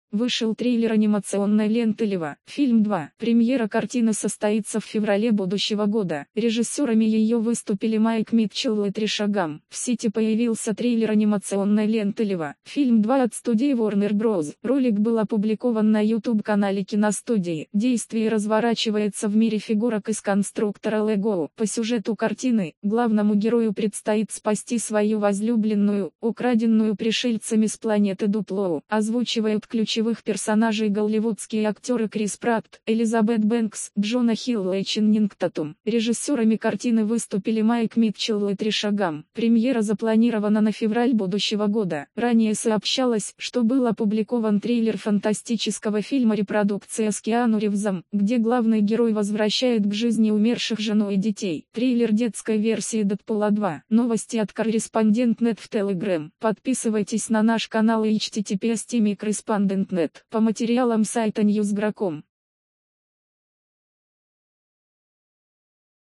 Вышел трейлер анимационной ленты «Лева». Фильм 2. Премьера картины состоится в феврале будущего года. Режиссерами ее выступили Майк Митчелл и Триша Гам. В сети появился трейлер анимационной ленты «Лева». Фильм 2 от студии Warner Bros. Ролик был опубликован на YouTube-канале киностудии. Действие разворачивается в мире фигурок из конструктора Lego. По сюжету картины, главному герою предстоит спасти свою возлюбленную, украденную пришельцами с планеты Дуплоу. Озвучивают ключевых персонажей голливудские актеры Крис Пратт, Элизабет Бэнкс, Джона Хилл и Ченнинг Татум. Режиссерами картины выступили Майк Митчелл и Триша Гам. Премьера запланирована на февраль будущего года. Ранее сообщалось, что был опубликован трейлер фантастического фильма «Репродукция» с Киану Ривзом, где главный герой возвращает к жизни умерших жену и детей. Трейлер детской версии Дэдпула 2. Новости от Корреспондент.нет в Telegram. Подписывайтесь на наш канал и https://correspondent.net. По материалам сайта Newsgro.com.